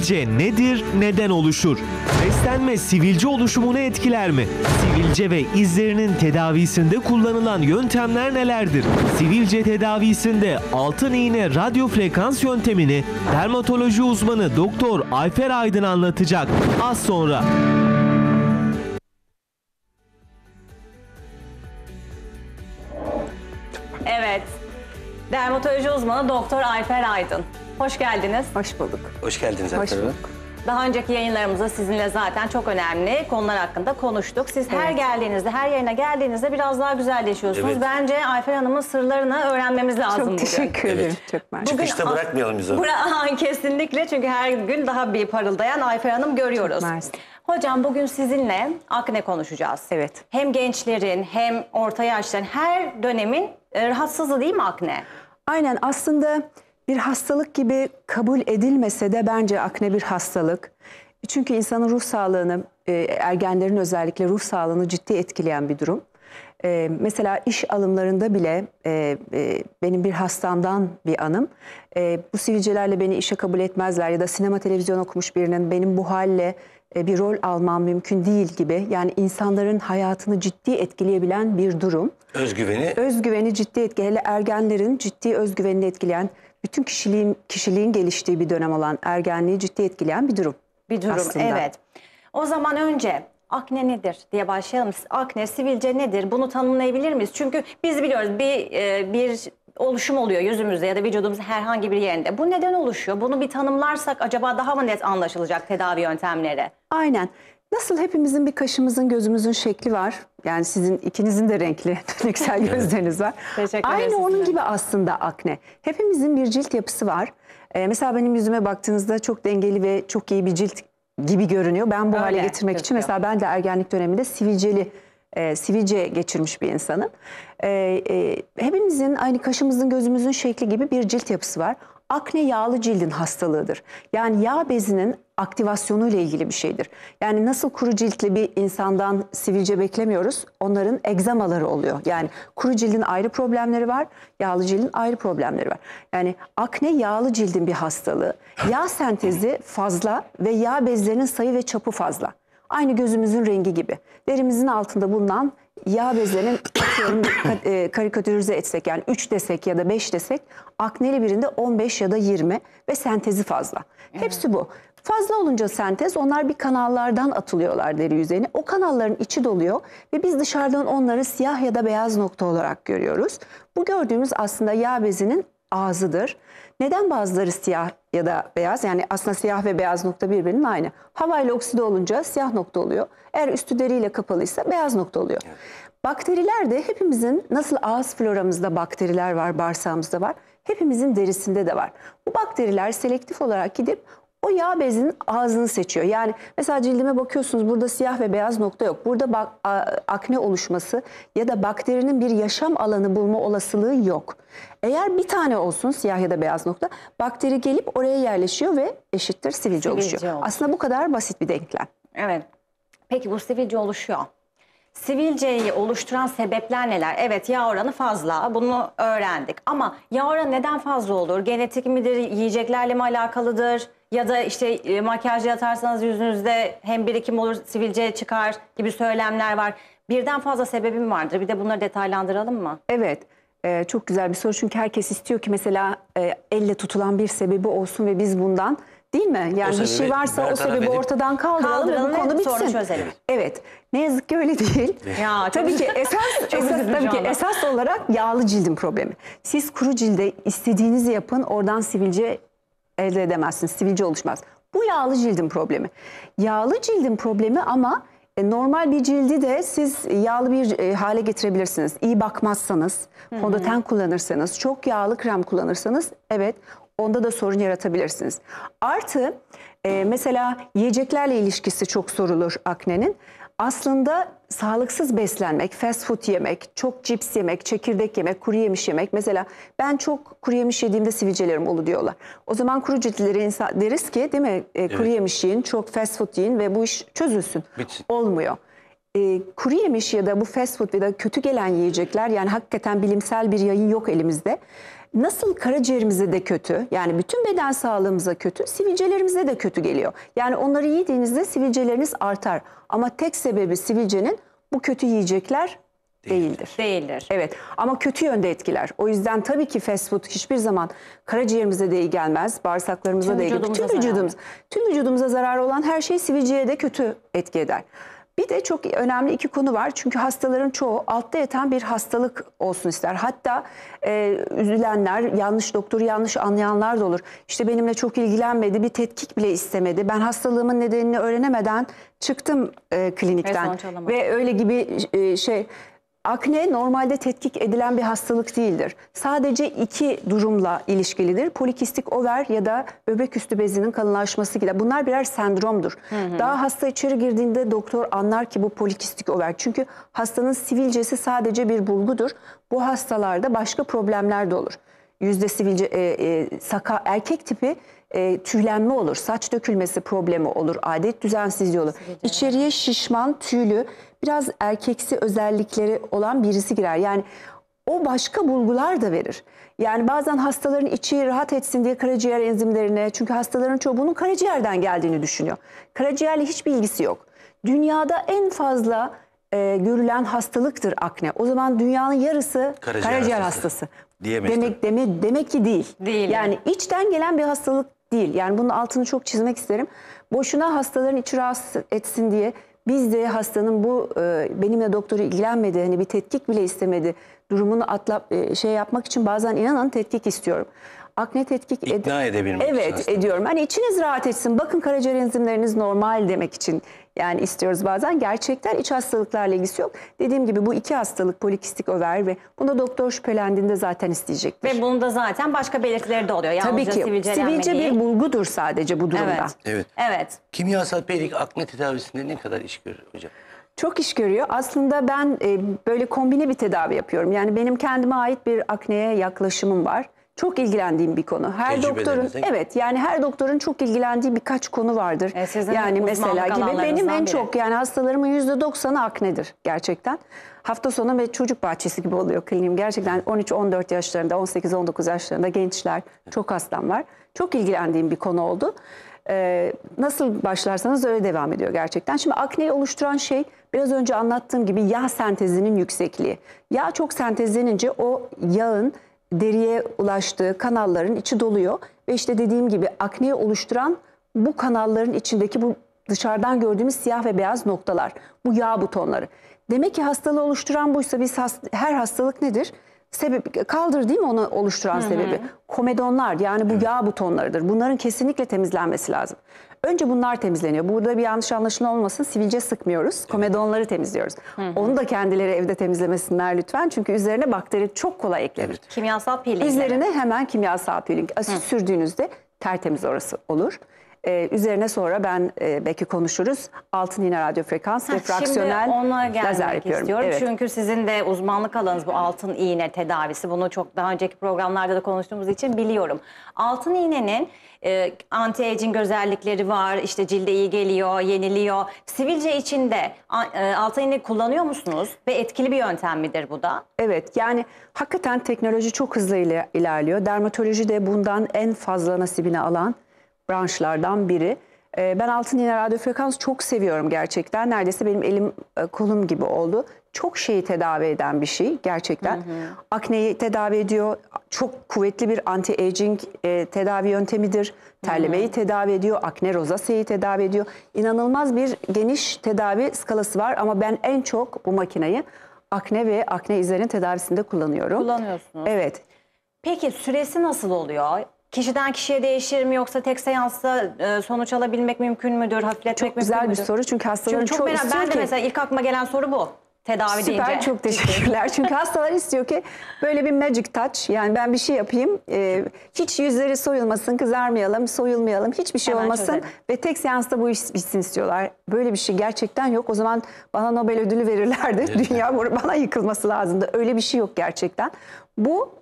Sivilce nedir, neden oluşur? Beslenme sivilce oluşumunu etkiler mi? Sivilce ve izlerinin tedavisinde kullanılan yöntemler nelerdir? Sivilce tedavisinde altın iğne radyo frekans yöntemini dermatoloji uzmanı Doktor Ayfer Aydın anlatacak. Az sonra. Evet. Dermatoloji uzmanı Doktor Ayfer Aydın. Hoş geldiniz. Hoş bulduk. Hoş geldiniz Hoş Ayfer Hanım. bulduk. Daha önceki yayınlarımızda sizinle zaten çok önemli konular hakkında konuştuk. Siz her geldiğinizde, her yayına geldiğinizde biraz daha güzelleşiyorsunuz. Evet. Bence Ayfer Hanım'ın sırlarını öğrenmemiz lazım Çok bugün. teşekkür ederim. Çok mersi. Çıkışta bırakmayalım biz onu. Kesinlikle, çünkü her gün daha bir parıldayan Ayfer Hanım görüyoruz. Çok mersi. Hocam, bugün sizinle akne konuşacağız. Evet. Hem gençlerin hem orta yaşların, her dönemin rahatsızlığı değil mi akne? Aynen, aslında bir hastalık gibi kabul edilmese de bence akne bir hastalık. Çünkü insanın ruh sağlığını, ergenlerin özellikle ruh sağlığını ciddi etkileyen bir durum. Mesela iş alımlarında bile benim bir hastamdan bir anım. Bu sivilcelerle beni işe kabul etmezler ya da sinema televizyon okumuş birinin benim bu halle bir rol almam mümkün değil gibi. Yani insanların hayatını ciddi etkileyebilen bir durum. Özgüveni. Özgüveni ciddi etkileyen, hele ergenlerin ciddi özgüvenini etkileyen, bütün kişiliğin geliştiği bir dönem olan ergenliği ciddi etkileyen bir durum. Bir durum, aslında. evet. O zaman önce akne nedir diye başlayalım. Akne, sivilce nedir? Bunu tanımlayabilir miyiz? Çünkü biz biliyoruz bir oluşum oluyor yüzümüzde ya da vücudumuzun herhangi bir yerinde. Bu neden oluşuyor? Bunu bir tanımlarsak acaba daha mı net anlaşılacak tedavi yöntemleri? Aynen. Nasıl hepimizin bir kaşımızın, gözümüzün şekli var. Yani sizin ikinizin de renkli, dönüksel gözleriniz var. Teşekkür Aynı ederim onun size. gibi aslında akne. Hepimizin bir cilt yapısı var. Mesela benim yüzüme baktığınızda çok dengeli ve çok iyi bir cilt gibi görünüyor. Ben bu Öyle hale getirmek için gözüküyor. mesela ben de ergenlik döneminde sivilce geçirmiş bir insanım. Hepimizin aynı kaşımızın, gözümüzün şekli gibi bir cilt yapısı var. Akne yağlı cildin hastalığıdır. Yani yağ bezinin aktivasyonu ile ilgili bir şeydir. Yani nasıl kuru ciltli bir insandan sivilce beklemiyoruz, onların egzamaları oluyor. Yani kuru cildin ayrı problemleri var, yağlı cildin ayrı problemleri var. Yani akne yağlı cildin bir hastalığı. Yağ sentezi fazla ve yağ bezlerinin sayı ve çapı fazla. Aynı gözümüzün rengi gibi. Derimizin altında bulunan yağ bezlerinin karikatürize etsek, yani 3 desek ya da 5 desek, akneli birinde 15 ya da 20 ve sentezi fazla. Evet. Hepsi bu. Fazla olunca sentez, onlar bir kanallardan atılıyorlar deri yüzeyine. O kanalların içi doluyor ve biz dışarıdan onları siyah ya da beyaz nokta olarak görüyoruz. Bu gördüğümüz aslında yağ bezinin ağzıdır. Neden bazıları siyah ya da beyaz? Yani aslında siyah ve beyaz nokta birbirinin aynı. Havayla okside olunca siyah nokta oluyor. Eğer üstü deriyle kapalıysa beyaz nokta oluyor. Evet. Bakteriler de hepimizin, nasıl ağız floramızda bakteriler var, bağırsağımızda var, hepimizin derisinde de var. Bu bakteriler selektif olarak gidip o yağ bezinin ağzını seçiyor. Yani mesela cildime bakıyorsunuz, burada siyah ve beyaz nokta yok. Burada akne oluşması ya da bakterinin bir yaşam alanı bulma olasılığı yok. Eğer bir tane olsun siyah ya da beyaz nokta, bakteri gelip oraya yerleşiyor ve eşittir sivilce oluşuyor. Aslında bu kadar basit bir denklem. Evet. Peki bu sivilce oluşuyor. Sivilceyi oluşturan sebepler neler? Evet, yağ oranı fazla, bunu öğrendik. Ama yağ oranı neden fazla olur? Genetik midir, yiyeceklerle mi alakalıdır? Ya da işte makyaj yatarsanız yüzünüzde hem birikim olur, sivilce çıkar gibi söylemler var. Birden fazla sebebi mi vardır? Bir de bunları detaylandıralım mı? Evet. Çok güzel bir soru, çünkü herkes istiyor ki mesela elle tutulan bir sebebi olsun ve biz bundan, değil mi? Yani bir şey varsa o sebebi ortadan kaldıralım ve bu konu bitsin. Sonra çözelim. Evet. Ne yazık ki öyle değil. Ya, tabii ki esas olarak yağlı cildin problemi. Siz kuru cilde istediğinizi yapın, oradan sivilce elde edemezsiniz. Sivilce oluşmaz. Bu yağlı cildin problemi. Yağlı cildin problemi ama normal bir cildi de siz yağlı bir hale getirebilirsiniz. İyi bakmazsanız, fondöten kullanırsanız, çok yağlı krem kullanırsanız, evet, onda da sorun yaratabilirsiniz. Artı mesela yiyeceklerle ilişkisi çok sorulur aknenin. Aslında sağlıksız beslenmek, fast food yemek, çok cips yemek, çekirdek yemek, kuru yemiş yemek. Mesela ben çok kuru yemiş yediğimde sivilcelerim oldu diyorlar. O zaman kuru ciltlilere deriz ki, değil mi? Kuru yemiş yiyin, çok fast food yiyin ve bu iş çözülsün. Bitsin. Olmuyor. kuru yemiş ya da bu fast food ya da kötü gelen yiyecekler, yani hakikaten bilimsel bir yayın yok elimizde. Nasıl karaciğerimize de kötü, yani bütün beden sağlığımıza kötü, sivilcelerimize de kötü geliyor. Yani onları yediğinizde sivilceleriniz artar. Ama tek sebebi sivilcenin bu kötü yiyecekler değildir. Değildir. Evet, ama kötü yönde etkiler. O yüzden tabii ki fast food hiçbir zaman karaciğerimize de iyi gelmez, bağırsaklarımıza da iyi gelmez. Tüm vücudumuza zararı olan her şey sivilceye de kötü etki eder. Bir de çok önemli iki konu var. Çünkü hastaların çoğu altta yatan bir hastalık olsun ister. Hatta üzülenler, doktoru yanlış anlayanlar da olur. İşte benimle çok ilgilenmedi, bir tetkik bile istemedi. Ben hastalığımın nedenini öğrenemeden çıktım klinikten. Ve öyle gibi Akne normalde tetkik edilen bir hastalık değildir. Sadece iki durumla ilişkilidir. Polikistik over ya da böbrek üstü bezinin kalınlaşması gibi. Bunlar birer sendromdur. Daha hasta içeri girdiğinde doktor anlar ki bu polikistik over. Çünkü hastanın sivilcesi sadece bir bulgudur. Bu hastalarda başka problemler de olur. Yüzde sivilce, erkek tipi tüylenme olur, saç dökülmesi problemi olur, adet düzensizliği olur. İçeriye şişman, tüylü, biraz erkeksi özellikleri olan birisi girer. Yani o başka bulgular da verir. Yani bazen hastaların içi rahat etsin diye karaciğer enzimlerine, çünkü hastaların çoğu bunun karaciğerden geldiğini düşünüyor. Karaciğerle hiçbir ilgisi yok. Dünyada en fazla görülen hastalıktır akne. O zaman dünyanın yarısı karaciğer hastası. Demek ki değil. Yani içten gelen bir hastalık değil. Yani bunun altını çok çizmek isterim. Boşuna hastaların içi rahatsız etsin diye biz de hastanın bu benimle doktoru ilgilenmedi, hani bir tetkik bile istemedi durumunu yapmak için bazen inanın tetkik istiyorum. Akne tetkik İkna edebilmek için. Evet, ediyorum. Hani içiniz rahat etsin. Bakın karaciğer enzimleriniz normal demek için yani istiyoruz bazen. Gerçekten iç hastalıklarla ilgisi yok. Dediğim gibi bu iki hastalık, polikistik over ve bunda doktor şüphelendiğinde zaten isteyecektir. Ve bunda zaten başka belirtileri de oluyor. Tabii ki. Sivilce bir bulgudur sadece bu durumda. Evet. Kimyasal perik akne tedavisinde ne kadar iş görür hocam? Çok iş görüyor. Aslında ben böyle kombine bir tedavi yapıyorum. Yani benim kendime ait bir akneye yaklaşımım var. Çok ilgilendiğim bir konu. Her doktorun çok ilgilendiği birkaç konu vardır. Yani mesela gibi benim en çok yani hastalarımın %90'ı aknedir gerçekten. Hafta sonu ve çocuk bahçesi gibi oluyor kliniğim. Gerçekten 13-14 yaşlarında, 18-19 yaşlarında gençler, çok hastam var. Çok ilgilendiğim bir konu oldu. Nasıl başlarsanız öyle devam ediyor gerçekten. Şimdi akneyi oluşturan şey biraz önce anlattığım gibi yağ sentezinin yüksekliği. Yağ çok sentezlenince o yağın deriye ulaştığı kanalların içi doluyor ve işte dediğim gibi akneyi oluşturan bu kanalların içindeki bu dışarıdan gördüğümüz siyah ve beyaz noktalar, bu yağ butonları. Demek ki hastalığı oluşturan buysa her hastalık nedir? Sebep kaldır değil mi onu oluşturan sebebi? Komedonlar, yani bu yağ butonlarıdır. Bunların kesinlikle temizlenmesi lazım. Önce bunlar temizleniyor. Burada bir yanlış anlaşılma olmasın. Sivilce sıkmıyoruz. Komedonları temizliyoruz. Onu da kendileri evde temizlemesinler lütfen. Çünkü üzerine bakteri çok kolay eklenir. Kimyasal peeling. Üzerine hemen kimyasal peeling. Asit sürdüğünüzde tertemiz orası olur. Üzerine sonra belki konuşuruz. Altın iğne radyo frekans ve fraksiyonel şimdi ona lazer yapıyorum. Istiyorum. Evet. Çünkü sizin de uzmanlık alanınız bu altın iğne tedavisi. Bunu çok daha önceki programlarda da konuştuğumuz için biliyorum. Altın iğnenin anti-aging özellikleri var. İşte cilde iyi geliyor, yeniliyor. Sivilce için de altın iğne kullanıyor musunuz? Ve etkili bir yöntem midir bu da? Evet, yani hakikaten teknoloji çok hızlı ilerliyor. Dermatoloji de bundan en fazla nasibini alan branşlardan biri. Ben altın iğne radyo frekans çok seviyorum gerçekten. Neredeyse benim elim kolum gibi oldu. Çok şeyi tedavi eden bir şey gerçekten. Akneyi tedavi ediyor. Çok kuvvetli bir anti-aging tedavi yöntemidir. Terlemeyi tedavi ediyor. Akne rozaseyi tedavi ediyor. İnanılmaz bir geniş tedavi skalası var ama ben en çok bu makineyi akne ve akne izlerinin tedavisinde kullanıyorum. Kullanıyorsunuz. Evet. Peki süresi nasıl oluyor? Kişiden kişiye değişir mi yoksa tek seansta sonuç alabilmek mümkün müdür? Hafifletmek mümkün müdür? Çok güzel bir soru çünkü hastaların çok çoğu istiyor ki. Ben de mesela ilk aklıma gelen soru bu. Tedavi deyince. Süper, çok teşekkürler. Çünkü hastalar istiyor ki böyle bir magic touch, yani ben bir şey yapayım, hiç yüzleri soyulmasın, kızarmayalım, soyulmayalım, hiçbir şey Hemen olmasın çözelim. ve tek seansta bu iş bitsin istiyorlar. Böyle bir şey gerçekten yok. O zaman bana Nobel ödülü verirlerdi. Evet. Dünya bana yıkılması lazımdı. Öyle bir şey yok gerçekten. Bu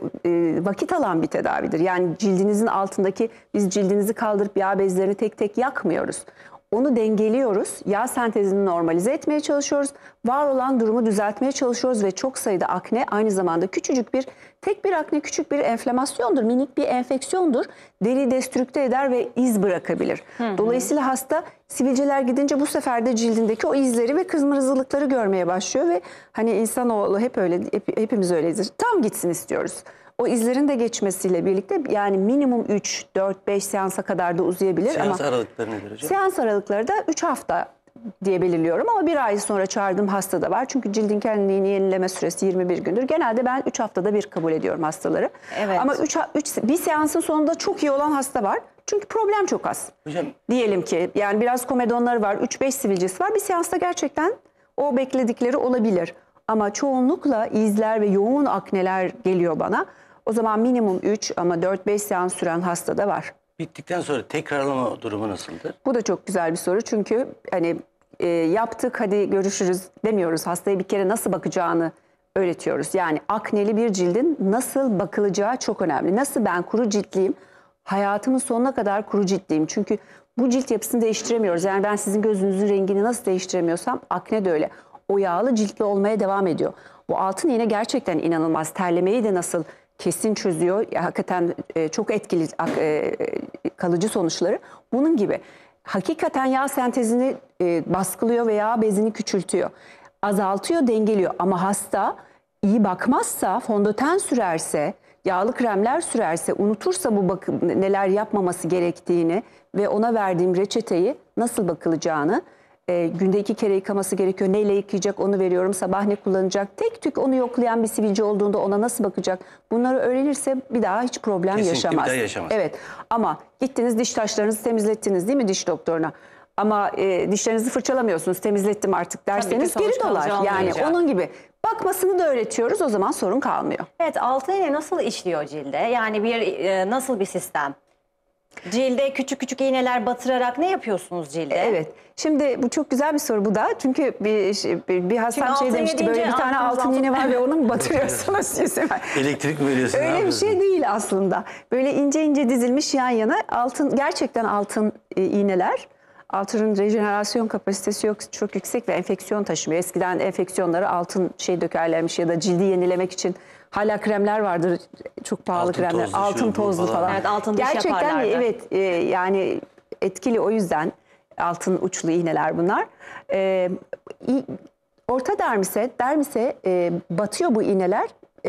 vakit alan bir tedavidir. Yani cildinizin altındaki, biz cildinizi kaldırıp yağ bezlerini tek tek yakmıyoruz. Onu dengeliyoruz. Yağ sentezini normalize etmeye çalışıyoruz. Var olan durumu düzeltmeye çalışıyoruz ve çok sayıda akne aynı zamanda tek bir akne küçük bir enflamasyondur, minik bir enfeksiyondur. Deriyi destrükte eder ve iz bırakabilir. Dolayısıyla hasta sivilceler gidince bu sefer de cildindeki o izleri ve kırmızılıkları görmeye başlıyor ve hani insanoğlu hep öyle, hepimiz öyleyiz. Tam gitsin istiyoruz. O izlerin de geçmesiyle birlikte yani minimum 3, 4, 5 seansa kadar da uzayabilir. Seans ama aralıkları nedir hocam? seans aralıkları da 3 hafta diye belirliyorum ama 1 ay sonra çağırdığım hasta da var. Çünkü cildin kendiliğini yenileme süresi 21 gündür. Genelde ben 3 haftada bir kabul ediyorum hastaları. Evet. Ama bir seansın sonunda çok iyi olan hasta var. Çünkü problem çok az. Hocam, Diyelim ki yani biraz komedonları var, 3-5 sivilcesi var. Bir seansta gerçekten o bekledikleri olabilir. Ama çoğunlukla izler ve yoğun akneler geliyor bana. O zaman minimum 3 ama 4-5 seans süren hasta da var. bittikten sonra tekrarlama durumu nasıldır? Bu da çok güzel bir soru çünkü hani yaptık hadi görüşürüz demiyoruz. Hastaya bir kere nasıl bakacağını öğretiyoruz. Yani akneli bir cildin nasıl bakılacağı çok önemli. Nasıl ben kuru ciltliyim, hayatımın sonuna kadar kuru ciltliyim. Çünkü bu cilt yapısını değiştiremiyoruz. Yani ben sizin gözünüzün rengini nasıl değiştiremiyorsam akne de öyle. O yağlı ciltli olmaya devam ediyor. Bu altın iğne gerçekten inanılmaz. Terlemeyi de nasıl kesin çözüyor. Hakikaten çok etkili kalıcı sonuçları. Bunun gibi hakikaten yağ sentezini baskılıyor ve yağ bezini küçültüyor. Azaltıyor, dengeliyor. Ama hasta iyi bakmazsa, fondöten sürerse, yağlı kremler sürerse, unutursa bu neler yapmaması gerektiğini ve ona verdiğim reçeteyi nasıl bakılacağını, günde 2 kere yıkaması gerekiyor. Neyle yıkayacak onu veriyorum. Sabah ne kullanacak? Tek tük onu yoklayan bir sivilce olduğunda ona nasıl bakacak? Bunları öğrenirse bir daha hiç problem Kesinlikle yaşamaz. bir daha yaşamaz. Evet ama gittiniz diş taşlarınızı temizlettiniz değil mi diş doktoruna? Ama dişlerinizi fırçalamıyorsunuz, temizlettim artık derseniz sonuç geri dolar. kalıcı Yani olmayacak. onun gibi bakmasını da öğretiyoruz, o zaman sorun kalmıyor. Evet, altın iğne nasıl işliyor cilde? Yani nasıl bir sistem? Cilde küçük küçük iğneler batırarak ne yapıyorsunuz cilde? Evet. Şimdi bu çok güzel bir soru bu da. Çünkü bir hastam Çünkü şey altın demişti, iğne böyle bir deyince tane aklımıza altın iğne var ve onu mu batırıyorsunuz? Elektrik mi veriyorsun? ne Öyle bir yapıyorsun? şey değil aslında. Böyle ince ince dizilmiş yan yana gerçekten altın iğneler. Altının rejenerasyon kapasitesi çok yüksek ve enfeksiyon taşımıyor. Eskiden enfeksiyonları altın dökerlermiş ya da cildi yenilemek için hala kremler vardır. Çok pahalı Altın kremler. tozlu, Altın şu, bu tozlu falan. falan. Evet, altın diş Gerçekten yaparlardı. evet yani etkili, o yüzden altın uçlu iğneler bunlar. Orta dermise batıyor bu iğneler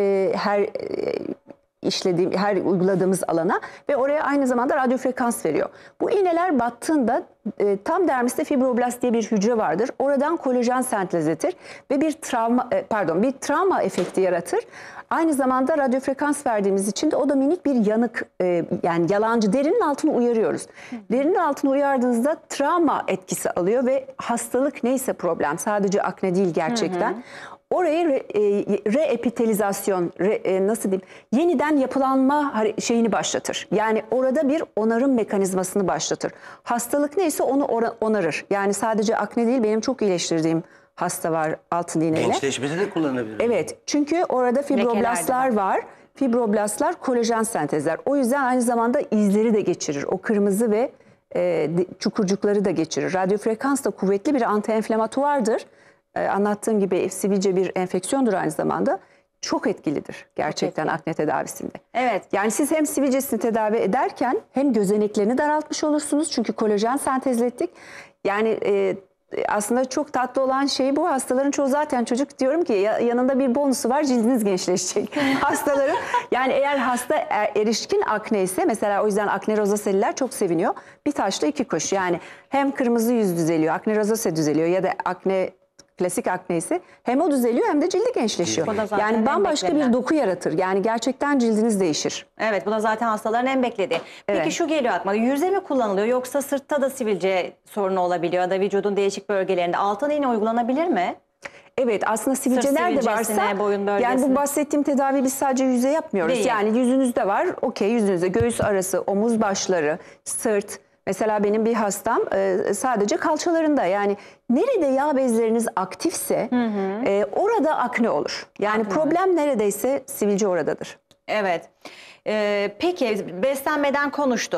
her uyguladığımız alana ve oraya aynı zamanda radyo frekans veriyor. Bu iğneler battığında tam dermiste fibroblast diye bir hücre vardır. Oradan kolajen sentezletir ve bir travma efekti yaratır. Aynı zamanda radyo frekans verdiğimiz için de o da minik bir yanık, yani yalancı, derinin altını uyarıyoruz. Derinin altını uyardığınızda travma etkisi alıyor ve hastalık neyse problem, sadece akne değil gerçekten. Orayı reepitelizasyon, nasıl diyeyim, yeniden yapılanma şeyini başlatır. Yani orada bir onarım mekanizmasını başlatır. Hastalık neyse onu onarır. Yani sadece akne değil, benim çok iyileştirdiğim hasta var altın iğneyle. Gençleşmede de kullanılabilir. Evet, çünkü orada fibroblastlar Lekelerde var. Fibroblastlar kolajen sentezler. O yüzden aynı zamanda izleri de geçirir. O kırmızı ve çukurcukları da geçirir. Radyo frekans da kuvvetli bir antienflamatuardır. Anlattığım gibi sivilce bir enfeksiyondur aynı zamanda. Çok etkilidir gerçekten akne tedavisinde. Evet. Yani siz hem sivilcesini tedavi ederken hem gözeneklerini daraltmış olursunuz. Çünkü kolajen sentezlettik. Yani aslında çok tatlı olan şey bu. Hastaların çoğu zaten çocuk, diyorum ki yanında bir bonusu var, cildiniz gençleşecek. Hastaların yani eğer hasta erişkin akne ise mesela, o yüzden akne rozaseliler çok seviniyor. Bir taşla 2 kuş, yani hem kırmızı yüz düzeliyor, akne rozase düzeliyor ya da klasik akne ise hem o düzeliyor hem de cildi gençleşiyor. Bu da zaten Yani en bambaşka beklenen. bir doku yaratır. Yani gerçekten cildiniz değişir. Evet, bu da zaten hastaların en beklediği. Peki Evet. şu geliyor aklıma, yüze mi kullanılıyor yoksa sırtta da sivilce sorunu olabiliyor ya da vücudun değişik bölgelerinde altın iğne uygulanabilir mi? Evet, aslında sivilceler de sivilcesine, varsa, boyun yani bölgesine. bu bahsettiğim tedavi biz sadece yüze yapmıyoruz. Değil. Yani yüzünüzde var, okey, yüzünüzde göğüs arası, omuz başları, sırt. Mesela benim bir hastam sadece kalçalarında, yani nerede yağ bezleriniz aktifse orada akne olur. Yani problem neredeyse sivilce oradadır. Evet. Peki beslenmeden konuştuk.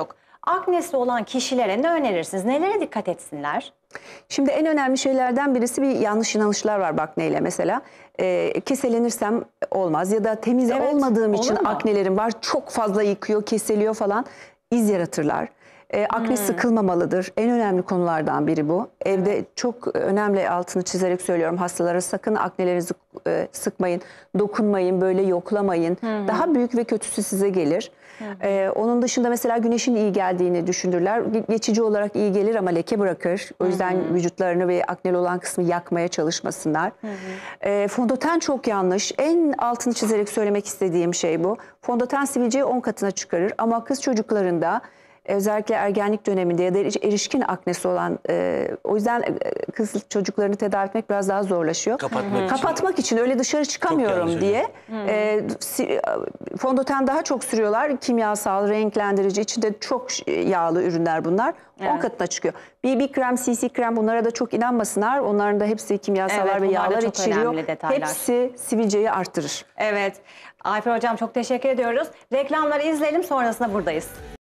Aknesi olan kişilere ne önerirsiniz? Nelere dikkat etsinler? Şimdi en önemli şeylerden birisi bir yanlış inanışlar var akneyle mesela. Keselenirsem olmaz ya da temiz Evet, olmadığım olur için mu? aknelerim var. Çok fazla yıkıyor, keseliyor falan. İz yaratırlar. Akne sıkılmamalıdır. En önemli konulardan biri bu. Evde çok önemli, altını çizerek söylüyorum hastalara, sakın aknelerinizi sıkmayın, dokunmayın, böyle yoklamayın. Daha büyük ve kötüsü size gelir. Onun dışında mesela güneşin iyi geldiğini düşünürler. Geçici olarak iyi gelir ama leke bırakır. O yüzden vücutlarını ve akneli olan kısmı yakmaya çalışmasınlar. Fondöten çok yanlış. En altını çizerek söylemek istediğim şey bu. Fondöten sivilceyi 10 katına çıkarır ama kız çocuklarında özellikle ergenlik döneminde ya da erişkin aknesi olan, o yüzden kız çocuklarını tedavi etmek biraz daha zorlaşıyor. Kapatmak için. Öyle dışarı çıkamıyorum yanlış diye fondöten daha çok sürüyorlar. Kimyasal, renklendirici, içinde çok yağlı ürünler bunlar. 10 katına çıkıyor. BB krem, CC krem, bunlara da çok inanmasınlar. Onların da hepsi kimyasallar Evet, ve bunlar da yağlar çok içeriyor. önemli detaylar. Hepsi sivilceyi arttırır. Evet. Ayfer Hocam çok teşekkür ediyoruz. Reklamları izleyelim, sonrasında buradayız.